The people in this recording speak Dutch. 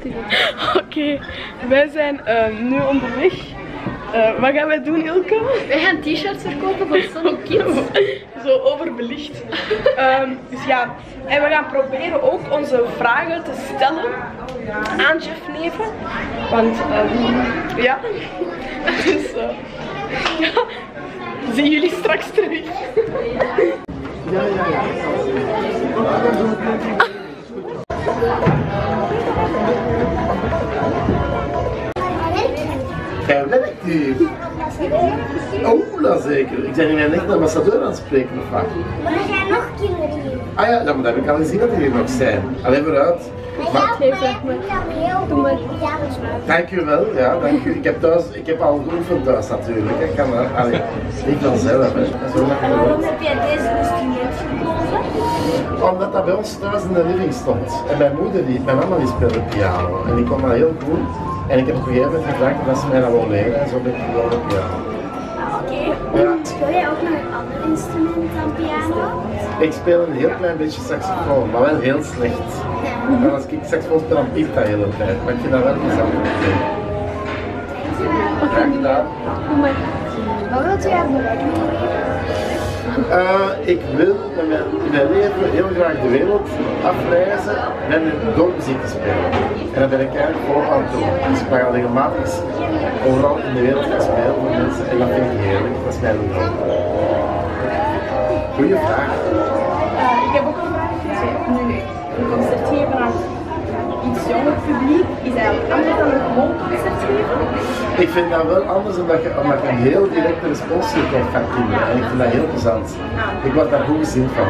Oké, wij zijn nu onderweg. Wat gaan wij doen, Ilke? Wij gaan t-shirts verkopen voor Sonic Kids. Zo overbelicht. Dus ja, en we gaan proberen ook onze vragen te stellen aan Jeff Neven. Want ja, dus ja, zien jullie straks terug. Ja. Jij werkt hier. Oh, dat zeker. Ik ben hier net de ambassadeur aan het spreken of wat? Maar er zijn nog kinderen hier. Ah ja, dan heb ik al gezien dat die hier nog zijn. Alleen vooruit. Maar ja, heel goed. Dank u wel, ja, dank u. Ik heb al geoefend thuis natuurlijk. Ik kan niet vanzelf. Waarom heb jij deze instrument gekozen? Omdat dat bij ons thuis in de living stond. En mijn mama die speelde piano. En die kon dat heel goed. En ik heb op een gegeven moment gevraagd of ze mij dat wil leren. En zo ben ik gewoon op piano. Oké. Speel jij ook nog een ander instrument dan piano? Ik speel een heel klein beetje saxofoon, maar wel heel slecht. En als ik saxofoon speel, dan piept dat de hele tijd. Maar ik vind dat wel interessant om te doen. Graag gedaan. Wat wilt u gaan bereiken? Ik wil in mijn leven heel graag de wereld afreizen door muziek te spelen. En dat ben ik eigenlijk volop aan het doen. Dus ik mag al regelmatig overal in de wereld gaan spelen voor mensen en dat vind ik heerlijk. Dat is mijn droom. Goeie vraag. Ik heb ook een vraag. Nu een concert geven aan iets jonger publiek is eigenlijk anders dan een gewoon concert geven. Ik vind dat wel anders omdat je een heel directe respons krijgt van kinderen. En ik vind dat heel plezant. Ik word daar goed gezien van.